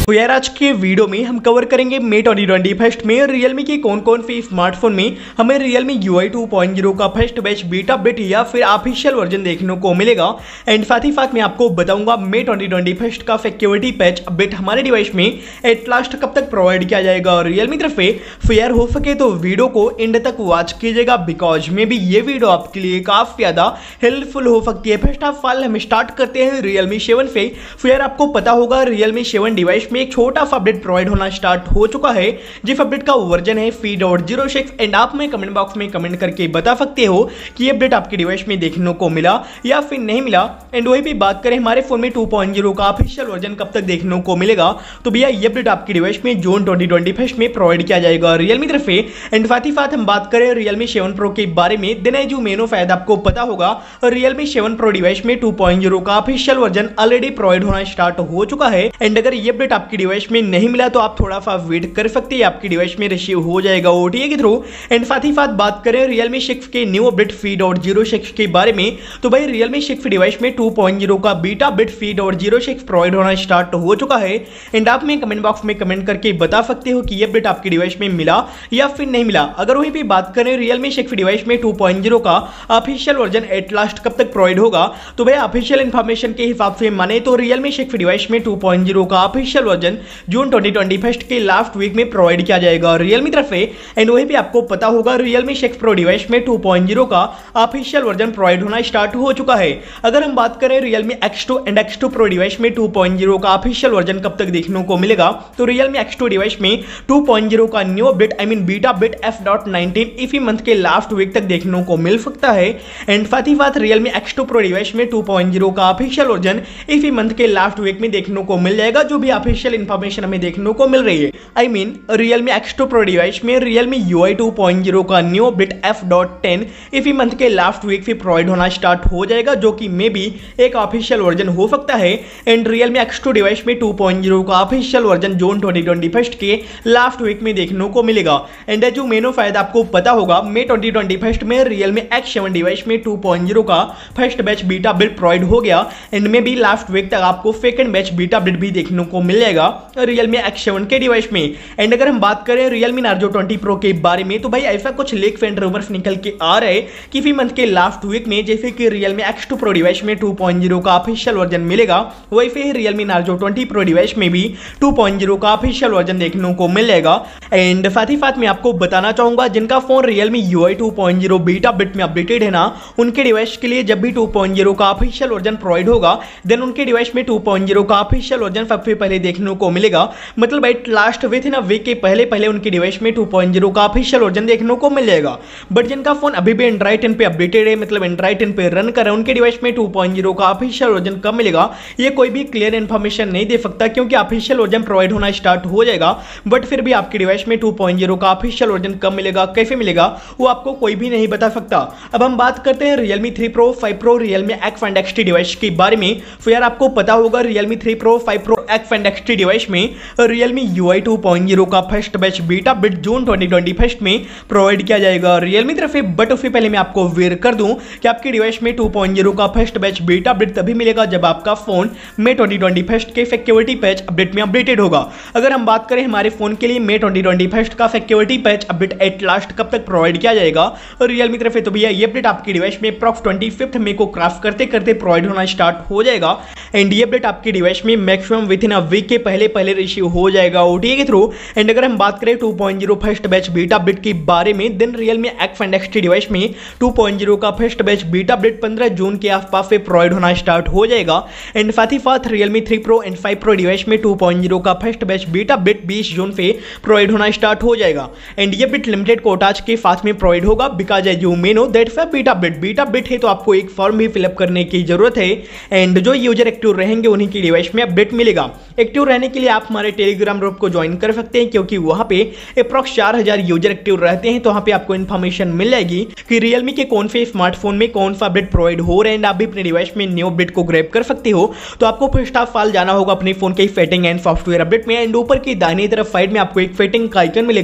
तो यार आज के वीडियो में हम कवर करेंगे मे 2020 फर्स्ट में रियलमी के कौन कौन से स्मार्टफोन में हमें रियलमी UI 2.0 का फर्स्ट बैच बीटा बिट या फिर ऑफिशियल वर्जन देखने को मिलेगा। एंड साथ ही साथ मैं आपको बताऊंगा मे 2020 फर्स्ट का सिक्योरिटी पैच अपडेट हमारे डिवाइस में एट लास्ट कब तक प्रोवाइड किया जाएगा और रियलमी तरफ से। फेयर हो सके तो वीडियो को एंड तक वॉच कीजिएगा बिकॉज मे भी ये वीडियो आपके लिए काफी ज्यादा हेल्पफुल हो सकती है। फर्स्ट ऑफ ऑल हम स्टार्ट करते हैं रियलमी 7 से। फिर आपको पता होगा रियलमी 7 डिवाइस में एक छोटा सा अपडेट प्रोवाइड होना स्टार्ट हो चुका है जिस अपडेट का वर्जन है 3.06 एंड आप में कमेंट बॉक्स में कमेंट करके बता सकते हो कि ये अपडेट आपके डिवाइस में देखने को मिला या फिर नहीं मिला। एंड वही भी बात करें हमारे फोन में 2.0 का ऑफिशियल वर्जन कब तक देखने को मिलेगा, तो भैया ये अपडेट आपके डिवाइस में जून 2021 में प्रोवाइड किया जाएगा रियलमी तरफ से। एंड साथ ही साथ हम बात करें रियलमी 7 प्रो के बारे में, दिन है जो मेनो शायद आपको पता होगा रियलमी 7 प्रो डिवाइस में 2.0 का ऑफिशियल वर्जन ऑलरेडी प्रोवाइड होना स्टार्ट हो चुका है। एंड अगर ये अपडेट आपकी डिवाइस में नहीं मिला तो आप थोड़ा सा वेट कर सकते हैं, आपकी डिवाइस में रिसीव हो जाएगा OTA के थ्रू। एंड साथ ही साथ बात करें रियलमी 6 के न्यू अपडेट 3.06 के बारे में, तो भाई रियलमी 6 डिवाइस में 2.0 का बीटा बिट 3.06 प्रोवाइड होना स्टार्ट हो चुका है। एंड आप में कमेंट बॉक्स में कमेंट करके बता सकते हो कि ये अपडेट आपकी डिवाइस में मिला या फिर नहीं मिला। अगर वहीं पे बात करें रियलमी 6 डिवाइस में 2.0 का ऑफिशियल वर्जन एट लास्ट कब तक प्रोवाइड होगा, तो भाई ऑफिशियल इंफॉर्मेशन के हिसाब से माने तो रियलमी 6 डिवाइस में 2.0 का ऑफिशियल वर्जन जून 2021 के लास्ट वीक में प्रोवाइड किया जाएगा रियलमी तरफ से। एंड वहीं पे आपको पता होगा रियलमी 6 प्रो डिवाइस में 2.0 का ऑफिशियल वर्जन प्रोवाइड होना स्टार्ट हो चुका है। अगर हम बात करें Realme X2 and X2 pro device में 2.0 का ऑफिशियल वर्जन कब तक देखने को मिलेगा, तो रियलमी X2 डिवाइस में 2.0 का new update beta bit F.19 इसी मंथ के लास्ट वीक तक देखने को मिल सकता है। एंड साथ ही साथ रियलमी X2 प्रो डिवाइस में 2.0 का ऑफिशियल वर्जन इसी मंथ के लास्ट वीक में देखने को मिल जाएगा, जो भी ऑफिशियल इंफॉर्मेशन हमें देखने को मिल रही है। रियलमी X2 प्रो डिवाइस में रियलमी UI 2.0 का न्यू अपडेट F.10 इसी मंथ के लास्ट वीक से प्रोवाइड होना स्टार्ट हो जाएगा, जो कि मे भी एक ऑफिशियल वर्जन हो सकता है। एंड रियलमी X2 डिवाइस में 2.0 का ऑफिशियल वर्जन जून 2021 के लास्ट वीक में देखने को मिलेगा। एंड जो मेनो शायद आपको पता होगा मे 2021 में रियलमी X7 डिवाइस में 2.0 का first batch beta bit provide हो गया। एंड में भी लास्ट वीक तक आपको सेकंड बैच बीटा बिट भी देखने को मिल जाएगा रियलमी X7 के डिवाइस में। एंड अगर हम बात करें रियलमी नार्जो 20 प्रो के बारे में, तो भाई ऐसा कुछ लीक्स एंड रूमर्स निकल के आ रहे हैं कि इसी मंथ के लास्ट वीक में जैसे कि रियलमी X2 प्रो डिवाइस में 2.0 का ऑफिशियल वर्जन मिलेगा, वैसे ही रियलमी नार्जो 20 प्रो डिवाइस में भी 2.0 का ऑफिशियल वर्जन देखने को मिल जाएगा। एंड साथ ही साथ मैं आपको बताना चाहूंगा जिनका phone Realme UI 2.0 beta bit में अपडेटेड है ना, उनके डिवाइस के लिए जब भी 2.0 का ऑफिशियल वर्जन प्रोवाइड होगा देन उनके डिवाइस में 2.0 का ऑफिशियल वर्जन सबसे पहले देखने को मिलेगा। मतलब at last within a week के पहले उनके डिवाइस में 2.0 का ऑफिशियल वर्जन देखने को मिल जाएगा। बट जिनका फोन अभी भी एंड्रॉइड 10 पे अपडेटेड है, मतलब एंड्रॉइड 10 पे रन कर रहे हैं, उनके डिवाइस में 2.0 का ऑफिशियल वर्जन कब मिलेगा ये कोई भी क्लियर इंफॉर्मेशन नहीं दे सकता, क्योंकि ऑफिशियल वर्जन प्रोवाइड होना स्टार्ट हो जाएगा। बट फिर भी आपके डिवाइस में 2.0 का ऑफिशियल वर्जन कब मिलेगा, कैसे मिलेगा, वो आपको कोई भी नहीं बता सकता। अब हम बात करते हैं Realme 3 pro 5 pro Realme X and XT device के बारे में। तो यार आपको पता होगा Realme 3 pro 5 pro X and XT device में रियलमी UI 2.0 का first batch beta bit June 2021 में प्रोवाइड किया जाएगा रियलमी तरफ से। बट उससे पहले मैं आपको अवेयर कर दूं कि आपके डिवाइस में 2.0 का फर्स्ट बैच बीटा बिट तभी मिलेगा जब आपका फोन मे 2021 के सिक्योरिटी पैच अपडेट में अपडेटेड होगा। अगर हम बात करें हमारे फोन के लिए मे 2021 का security patch update at last कब तक प्रोवाइड किया जाएगा रियलमी तरफ से, तो भैया ये अपडेट आपके डिवाइस में अप्रॉक्स 25 मई को क्राफ्ट करते करते प्रोवाइड होना स्टार्ट हो जाएगा। एंड ये अपडेट आपके डिवाइस में maximum within a week के पहले रिसीव हो जाएगा OTA के थ्रू। एंड अगर हम बात करें 2.0 फर्स्ट बैच बीटा बिट के बारे में, then Realme X and XT device में 2.0 का first batch beta bit 15 June के आसपास से प्रोवाइड होना स्टार्ट हो जाएगा। एंड साथ ही साथ Realme 3 pro and 5 pro device में 2.0 का first batch beta bit 20 June से प्रोवाइड होना स्टार्ट हो जाएगा। एंड ये बिट लिमिटेड कोटाज के साथ में प्रोवाइड होगा because as you may know that's a beta bit है तो आपको एक फॉर्म भी फिलअप करने की जरूरत है। एंड जो यूजर एक्टिव रहेंगे उन्हीं की डिवाइस में अपडेट मिलेगा। एक्टिव रहने के लिए आप हमारे टेलीग्राम ग्रुप को ज्वाइन कर सकते हैं, क्योंकि वहां पे अप्रॉक्स 4000 यूजर एक्टिव रहते हैं, तो वहां पे आपको इन्फॉर्मेशन मिल जाएगी कि रियलमी के कौन से स्मार्टफोन में कौन सा अपडेट प्रोवाइड हो रहे हैं। आप भी अपने डिवाइस में न्यू अपडेट को ग्रैब कर सकते हो। तो आपको फर्स्ट ऑफ ऑल जाना होगा अपने फोन के सेटिंग एंड सॉफ्टवेयर अपडेट में। एंड ऊपर की दाहिनी तरफ साइड में आपको एक सेटिंग का आइकन मिलेगा,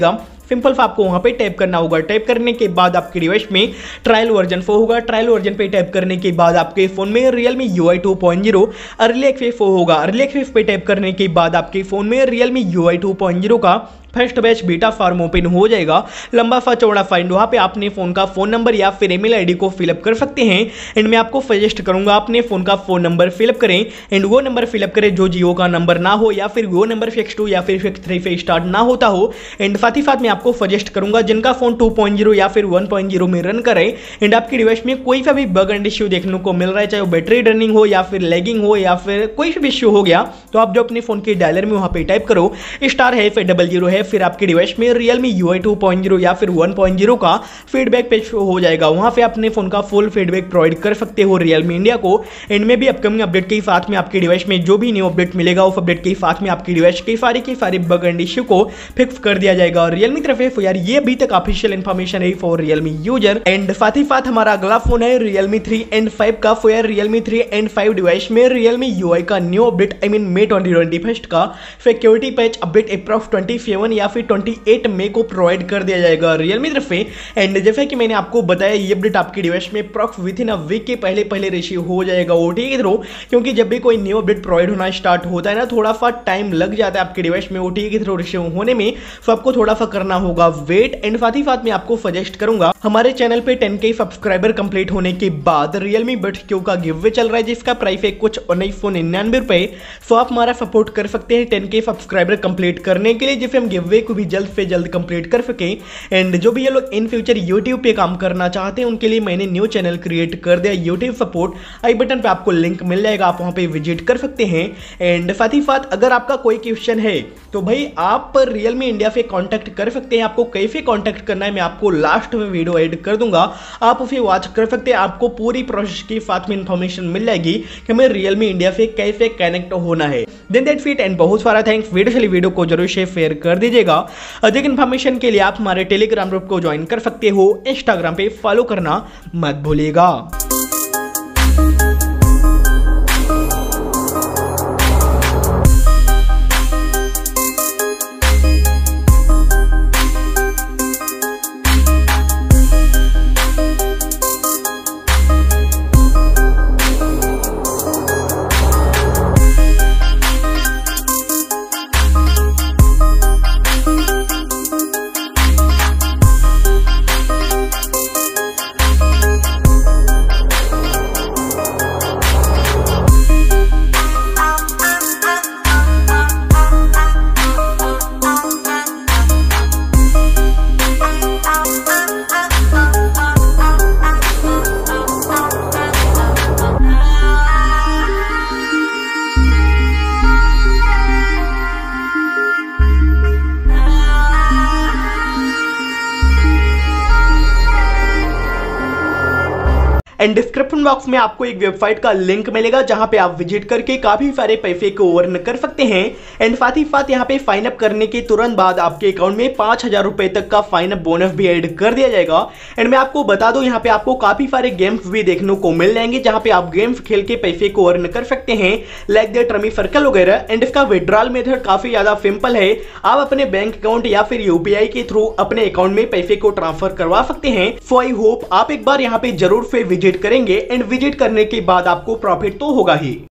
सिंपल आपको वहां पे टैप करना होगा। टैप करने के बाद आपके डिवाइस में ट्रायल वर्जन 4 होगा। ट्रायल वर्जन पे टैप करने के बाद आपके फोन में Realme UI 2.0 अर्ली एक्सेस होगा। अर्ली एक्सेस पे टैप करने के बाद आपके फोन में Realme UI 2.0 का first batch beta form open हो जाएगा। लंबा सा चौड़ा फाइंड, वहां पे अपने फोन का फोन नंबर या फिर ईमेल आईडी को फिलअप कर सकते हैं। एंड मैं आपको सजेस्ट करूंगा अपने फोन का फोन नंबर फिलअप करें। एंड वो नंबर फिलअप करें जो जियो का नंबर ना हो या फिर वो नंबर 62 या फिर 63 से स्टार्ट ना होता हो। एंड साथ ही साथ मैं आपको सजेस्ट करूंगा जिनका फोन 2.0 या फिर 1.0 में रन करे एंड आपके डिवाइस में कोई सा भी बग एंड इश्यू देखने को मिल रहा है, चाहे वो बैटरी रनिंग हो या फिर लैगिंग हो या फिर कोई भी इश्यू हो गया, तो आप जो अपने फोन के डायलर में वहां पे टाइप करो *है है, फिर आपके डिवाइस में Realme UI 2.0 या फिर 1.0 का फीडबैक पेज हो जाएगा। वहां पे अपने फोन का फुल फीडबैक प्रोवाइड कर सकते हो Realme इंडिया को। एंड में भी अपकमिंग अपडेट के साथ में आपके डिवाइस में जो भी न्यू अपडेट मिलेगा उस अपडेट के साथ में आपके डिवाइस के सारे बग एंड इश्यू को फिक्स कर दिया जाएगा। और Realme तरफ से यार ये अभी तक ऑफिशियल इंफॉर्मेशन है फॉर Realme यूजर। एंड साथ ही साथ हमारा अगला फोन है Realme 3 and 5 का। यार Realme 3 and 5 डिवाइस में Realme UI का न्यू अपडेट May 2021 का सिक्योरिटी पैच अपडेट अप्रॉक्स 27 या फिर 28 मई को प्रोवाइड कर दिया जाएगा Realme तरफ से। एंड जैसे कि मैंने आपको बताया ये अपडेट आपके डिवाइस में अप्रॉक्स विथिन अ वीक के पहले रिसीव हो जाएगा OTA के थ्रू, क्योंकि जब भी कोई न्यू अपडेट प्रोवाइड होना स्टार्ट होता है ना, थोड़ा सा टाइम लग जाता है आपके डिवाइस में OTA के थ्रू रिसीव होने में, तो आपको थोड़ा सा करना होगा वेट। एंड साथ ही साथ मैं आपको सजेस्ट करूंगा हमारे चैनल पे 10K सब्सक्राइबर कंप्लीट होने के बाद Realme Buds Q का गिव चल रहा है जिसका प्राइस है कुछ 1999 रुपए। सो आप हमारा सपोर्ट कर सकते हैं 10K सब्सक्राइबर कंप्लीट करने के लिए, जिससे हम गिव को भी जल्द से जल्द कंप्लीट कर सके। एंड जो भी ये लोग इन फ्यूचर यूट्यूब पे काम करना चाहते हैं उनके लिए मैंने न्यू चैनल क्रिएट कर दिया यूट्यूब सपोर्ट। आई बटन पे आपको लिंक मिल जाएगा, आप वहां पे विजिट कर सकते हैं। एंड साथ ही साथ अगर आपका कोई क्वेश्चन है तो भाई आप Realme इंडिया से कांटेक्ट कर सकते हैं। आपको कैसे कांटेक्ट करना है मैं आपको लास्ट में वीडियो ऐड कर दूंगा, आप उसे वॉच कर सकते हैं। आपको पूरी प्रोसेस की साथ में इंफॉर्मेशन मिल जाएगी कि हमें Realme इंडिया से कैसे कनेक्ट होना है। देन दैट्स इट एंड बहुत सारा थैंक्स। वीडियो को जरूर शेयर कर दीजिएगा। अधिक इन्फॉर्मेशन के लिए आप हमारे टेलीग्राम ग्रुप को ज्वाइन कर सकते हो। इंस्टाग्राम पे फॉलो करना मत भूलिएगा। एंड डिस्क्रिप्शन बॉक्स में आपको एक वेबसाइट का लिंक मिलेगा जहां पे आप विजिट करके काफी सारे पैसे को अर्न कर सकते हैं। एंड साथ ही साथ यहाँ पे साइन अप करने के तुरंत बाद आपके अकाउंट में 5000 रुपए तक का साइन अप बोनस भी ऐड कर दिया जाएगा। एंड मैं आपको बता दूं यहाँ पे आपको काफी सारे गेम्स भी देखने को मिल जाएंगे जहां पे आप गेम्स खेल के पैसे को अर्न कर सकते हैं, लाइक द ट्रमी सर्कल वगैरह। एंड इसका विड्रॉल मेथड काफी ज्यादा सिंपल है, आप अपने बैंक अकाउंट या फिर UPI के थ्रू अपने अकाउंट में पैसे को ट्रांसफर करवा सकते हैं। सो आई होप आप एक बार यहाँ पे जरूर से विजिट करेंगे एंड विजिट करने के बाद आपको प्रॉफिट तो होगा ही।